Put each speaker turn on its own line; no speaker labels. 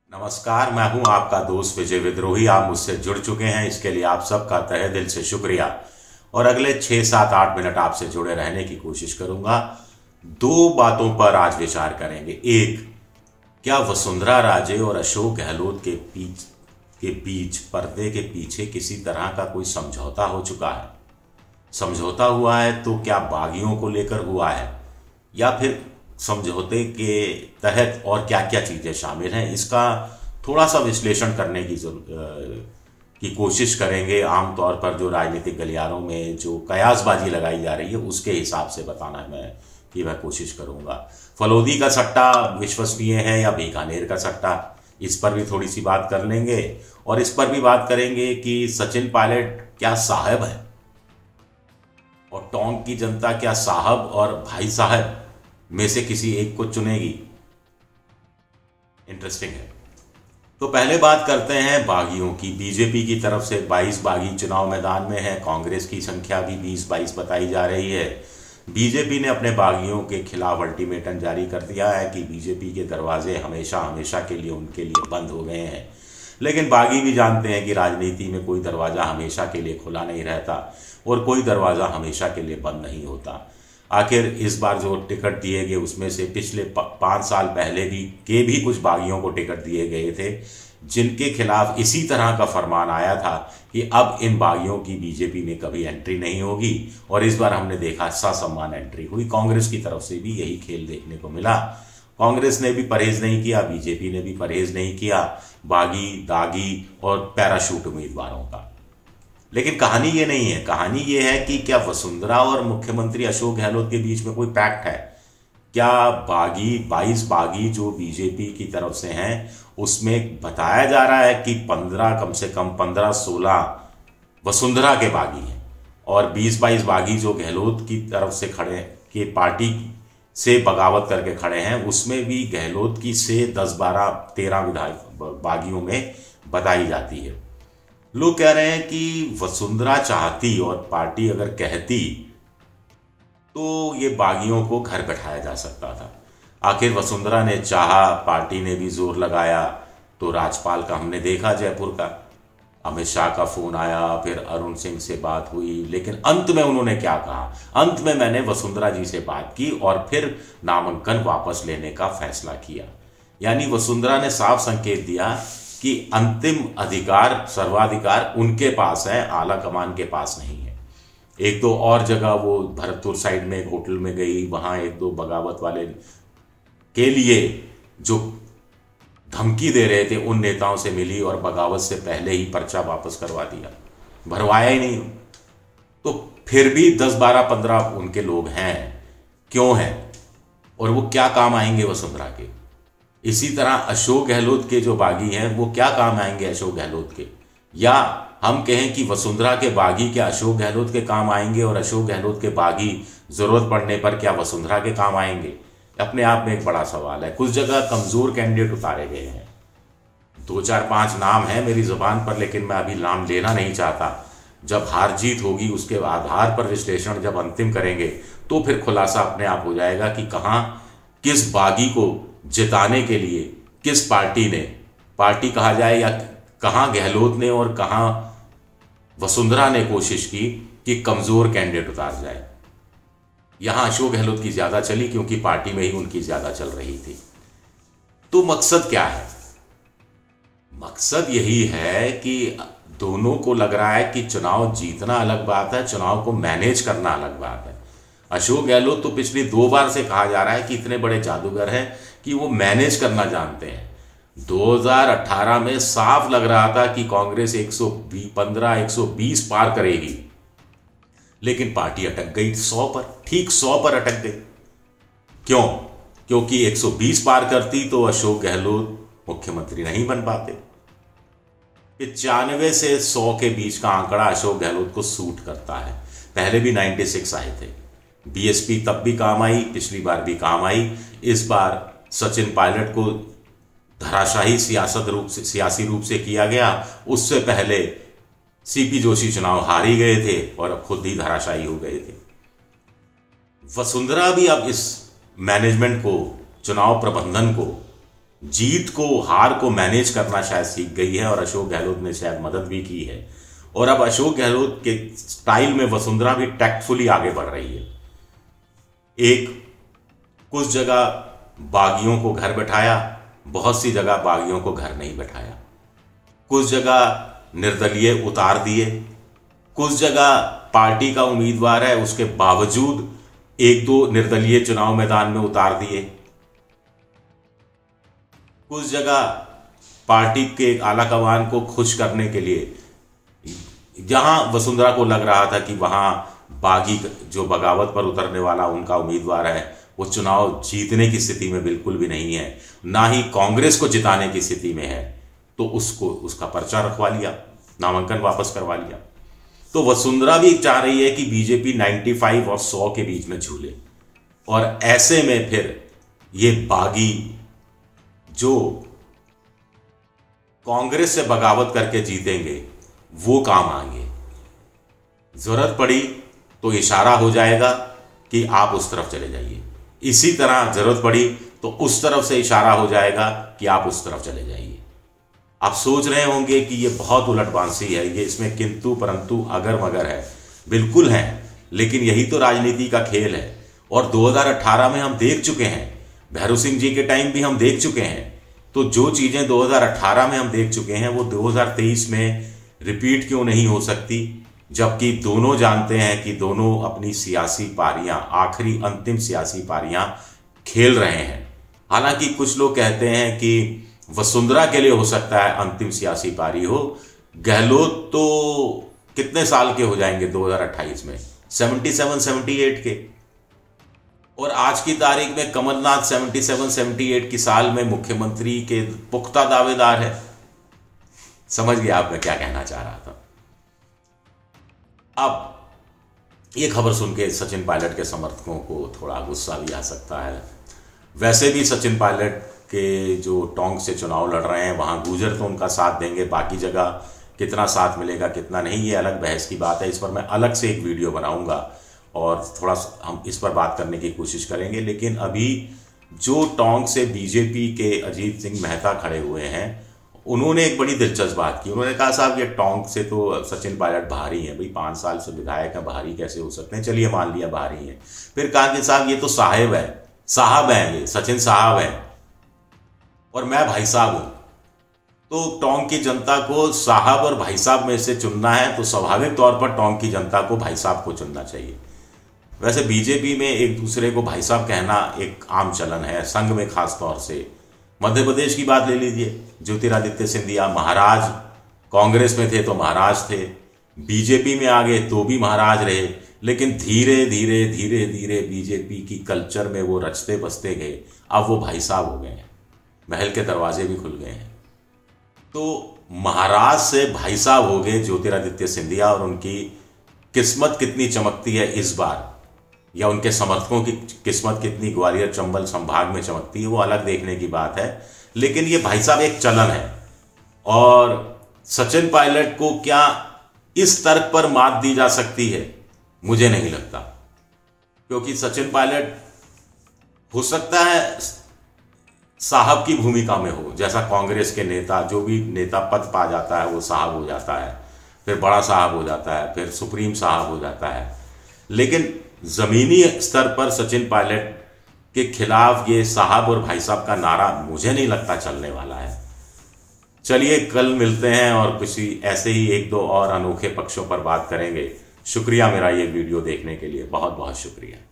नमस्कार, मैं हूं आपका दोस्त विजय विद्रोही। आप मुझसे जुड़ चुके हैं, इसके लिए आप सबका तहे दिल से शुक्रिया। और अगले 6, 7, 8 मिनट आपसे जुड़े रहने की कोशिश करूंगा। दो बातों पर आज विचार करेंगे। एक, क्या वसुंधरा राजे और अशोक गहलोत के बीच पर्दे के पीछे किसी तरह का कोई समझौता हो चुका है? समझौता हुआ है तो क्या बागियों को लेकर हुआ है, या फिर समझौते के तहत और क्या क्या चीज़ें शामिल हैं, इसका थोड़ा सा विश्लेषण करने की कोशिश करेंगे। आमतौर पर जो राजनीतिक गलियारों में जो कयासबाजी लगाई जा रही है उसके हिसाब से बताना मैं कोशिश करूंगा। फलोदी का सट्टा विश्वसनीय है या बीकानेर का सट्टा, इस पर भी थोड़ी सी बात कर लेंगे। और इस पर भी बात करेंगे कि सचिन पायलट क्या साहब है और टोंक की जनता क्या साहब और भाई साहब में से किसी एक को चुनेगी। इंटरेस्टिंग है। तो पहले बात करते हैं बागियों की। बीजेपी की तरफ से 22 बागी चुनाव मैदान में है। कांग्रेस की संख्या भी 20-22 बताई जा रही है। बीजेपी ने अपने बागियों के खिलाफ अल्टीमेटम जारी कर दिया है कि बीजेपी के दरवाजे हमेशा हमेशा के लिए उनके लिए बंद हो गए हैं। लेकिन बागी भी जानते हैं कि राजनीति में कोई दरवाज़ा हमेशा के लिए खुला नहीं रहता और कोई दरवाज़ा हमेशा के लिए बंद नहीं होता। आखिर इस बार जो टिकट दिए गए उसमें से पिछले 5 साल पहले भी कुछ बागियों को टिकट दिए गए थे, जिनके खिलाफ इसी तरह का फरमान आया था कि अब इन बागियों की बीजेपी में कभी एंट्री नहीं होगी। और इस बार हमने देखा ससम्मान एंट्री हुई। कांग्रेस की तरफ से भी यही खेल देखने को मिला। कांग्रेस ने भी परहेज नहीं किया, बीजेपी ने भी परहेज नहीं किया बागी, दागी और पैराशूट उम्मीदवारों का। लेकिन कहानी ये नहीं है। कहानी ये है कि क्या वसुंधरा और मुख्यमंत्री अशोक गहलोत के बीच में कोई पैक्ट है? क्या 22 बागी जो बीजेपी की तरफ से हैं उसमें बताया जा रहा है कि 15, कम से कम 15-16 वसुंधरा के बागी हैं और 20-22 बागी जो गहलोत की तरफ से खड़े के पार्टी से बगावत करके खड़े हैं, उसमें भी गहलोत की से 10, 12, 13 विधायक बागियों में बताई जाती है। लोग कह रहे हैं कि वसुंधरा चाहती और पार्टी अगर कहती तो ये बागियों को घर बैठाया जा सकता था। आखिर वसुंधरा ने चाहा, पार्टी ने भी जोर लगाया। तो राजपाल का हमने देखा, जयपुर का अमित शाह का फोन आया, फिर अरुण सिंह से बात हुई, लेकिन अंत में उन्होंने क्या कहा? अंत में मैंने वसुंधरा जी से बात की और फिर नामांकन वापस लेने का फैसला किया। यानी वसुंधरा ने साफ संकेत दिया कि अंतिम अधिकार, सर्वाधिकार उनके पास है, आला कमान के पास नहीं है। एक दो और जगह वो भरतपुर साइड में एक होटल में गई, वहाँ एक दो बगावत वाले के लिए जो धमकी दे रहे थे उन नेताओं से मिली और बगावत से पहले ही पर्चा वापस करवा दिया, भरवाया ही नहीं। तो फिर भी 10, 12, 15 उनके लोग हैं। क्यों हैं और वो क्या काम आएंगे वसुंधरा के? इसी तरह अशोक गहलोत के जो बागी हैं वो क्या काम आएंगे अशोक गहलोत के? या हम कहें कि वसुंधरा के बागी क्या अशोक गहलोत के काम आएंगे और अशोक गहलोत के बागी जरूरत पड़ने पर क्या वसुंधरा के काम आएंगे? अपने आप में एक बड़ा सवाल है। कुछ जगह कमजोर कैंडिडेट उतारे गए हैं। 2, 4, 5 नाम है मेरी जुबान पर, लेकिन मैं अभी नाम लेना नहीं चाहता। जब हार जीत होगी उसके आधार पर विश्लेषण जब अंतिम करेंगे तो फिर खुलासा अपने आप हो जाएगा कि कहाँ किस बागी को जिताने के लिए किस पार्टी ने, पार्टी कहा जाए या कहाँ गहलोत ने और कहाँ वसुंधरा ने कोशिश की कि कमजोर कैंडिडेट उतार जाए। यहां अशोक गहलोत की ज्यादा चली क्योंकि पार्टी में ही उनकी ज्यादा चल रही थी। तो मकसद क्या है? मकसद यही है कि दोनों को लग रहा है कि चुनाव जीतना अलग बात है, चुनाव को मैनेज करना अलग बात है। अशोक गहलोत तो पिछली 2 बार से कहा जा रहा है कि इतने बड़े जादूगर हैं कि वो मैनेज करना जानते हैं। 2018 में साफ लग रहा था कि कांग्रेस 115, 120 पार करेगी, लेकिन पार्टी अटक गई 100 पर, ठीक 100 पर अटक गई। क्यों? क्योंकि 120 पार करती तो अशोक गहलोत मुख्यमंत्री नहीं बन पाते। 95 से 100 के बीच का आंकड़ा अशोक गहलोत को सूट करता है। पहले भी 96 आए थे। बीएसपी तब भी काम आई, पिछली बार भी काम आई। इस बार सचिन पायलट को धराशाही सियासी रूप से किया गया। उससे पहले सीपी जोशी चुनाव हार ही गए थे और अब खुद ही धराशायी हो गए थे। वसुंधरा भी अब इस मैनेजमेंट को, चुनाव प्रबंधन को जीत को, हार को मैनेज करना शायद सीख गई है और अशोक गहलोत ने शायद मदद भी की है। और अब अशोक गहलोत के स्टाइल में वसुंधरा भी टैक्टफुली आगे बढ़ रही है। कुछ जगह बागियों को घर बैठाया, बहुत सी जगह बागियों को घर नहीं बैठाया। कुछ जगह निर्दलीय उतार दिए, कुछ जगह पार्टी का उम्मीदवार है उसके बावजूद एक दो निर्दलीय चुनाव मैदान में उतार दिए। कुछ जगह पार्टी के आला कमान को खुश करने के लिए, जहां वसुंधरा को लग रहा था कि वहां बागी जो बगावत पर उतरने वाला उनका उम्मीदवार है वो चुनाव जीतने की स्थिति में बिल्कुल भी नहीं है, ना ही कांग्रेस को जिताने की स्थिति में है, तो उसका पर्चा रखवा लिया, नामांकन वापस करवा लिया। तो वसुंधरा भी चाह रही है कि बीजेपी 95 और 100 के बीच में झूले, और ऐसे में फिर ये बागी जो कांग्रेस से बगावत करके जीतेंगे वो काम आएंगे। जरूरत पड़ी तो इशारा हो जाएगा कि आप उस तरफ चले जाइए, इसी तरह जरूरत पड़ी तो उस तरफ से इशारा हो जाएगा कि आप उस तरफ चले जाइए। आप सोच रहे होंगे कि ये बहुत उलटबांसी है, ये इसमें किंतु परंतु अगर मगर है, बिल्कुल है, लेकिन यही तो राजनीति का खेल है। और 2018 में हम देख चुके हैं, भैरू सिंह जी के टाइम भी हम देख चुके हैं। तो जो चीजें 2018 में हम देख चुके हैं वो 2023 में रिपीट क्यों नहीं हो सकती, जबकि दोनों जानते हैं कि दोनों अपनी सियासी पारियां, आखिरी अंतिम सियासी पारियां खेल रहे हैं। हालांकि कुछ लोग कहते हैं कि वसुंधरा के लिए हो सकता है अंतिम सियासी पारी हो, गहलोत तो कितने साल के हो जाएंगे 2028 में, 77-78 के। और आज की तारीख में कमलनाथ 77-78 की साल में मुख्यमंत्री के पुख्ता दावेदार है। समझ गया आप मैं क्या कहना चाह रहा था। अब ये खबर सुन के सचिन पायलट के समर्थकों को थोड़ा गुस्सा भी आ सकता है। वैसे भी सचिन पायलट के जो टोंक से चुनाव लड़ रहे हैं वहाँ गुर्जर तो उनका साथ देंगे, बाकी जगह कितना साथ मिलेगा कितना नहीं ये अलग बहस की बात है। इस पर मैं अलग से एक वीडियो बनाऊंगा और थोड़ा हम इस पर बात करने की कोशिश करेंगे। लेकिन अभी जो टोंक से बीजेपी के अजीत सिंह मेहता खड़े हुए हैं, उन्होंने एक बड़ी दिलचस्प बात की। उन्होंने कहा साहब ये टोंक से तो सचिन पायलट बाहरी हैं, भाई 5 साल से विधायक हैं, बाहरी कैसे हो सकते हैं, चलिए मान लिया बाहरी हैं। फिर कहा कि साहब ये तो साहब है, साहब हैं, ये सचिन साहब हैं और मैं भाई साहब हूं। तो टोंक की जनता को साहब और भाई साहब में से चुनना है तो स्वाभाविक तौर पर टोंक की जनता को भाई साहब को चुनना चाहिए। वैसे बीजेपी में एक दूसरे को भाई साहब कहना एक आम चलन है, संघ में खास तौर से। मध्य प्रदेश की बात ले लीजिए, ज्योतिरादित्य सिंधिया महाराज, कांग्रेस में थे तो महाराज थे, बीजेपी में आ गए तो भी महाराज रहे, लेकिन धीरे धीरे धीरे धीरे बीजेपी की कल्चर में वो रचते बसते गए, अब वो भाई साहब हो गए हैं, महल के दरवाजे भी खुल गए हैं। तो महाराज से भाई साहब हो गए ज्योतिरादित्य सिंधिया, और उनकी किस्मत कितनी चमकती है इस बार, या उनके समर्थकों की किस्मत कितनी ग्वालियर चंबल संभाग में चमकती है, वो अलग देखने की बात है। लेकिन ये भाई साहब एक चलन है, और सचिन पायलट को क्या इस तर्क पर मात दी जा सकती है, मुझे नहीं लगता। क्योंकि सचिन पायलट हो सकता है साहब की भूमिका में हो, जैसा कांग्रेस के नेता, जो भी नेता पद पा जाता है वो साहब हो जाता है, फिर बड़ा साहब हो जाता है, फिर सुप्रीम साहब हो जाता है। लेकिन जमीनी स्तर पर सचिन पायलट के खिलाफ ये साहब और भाई साहब का नारा मुझे नहीं लगता चलने वाला है। चलिए कल मिलते हैं और किसी ऐसे ही 1-2 और अनोखे पक्षों पर बात करेंगे। शुक्रिया मेरा ये वीडियो देखने के लिए, बहुत बहुत शुक्रिया।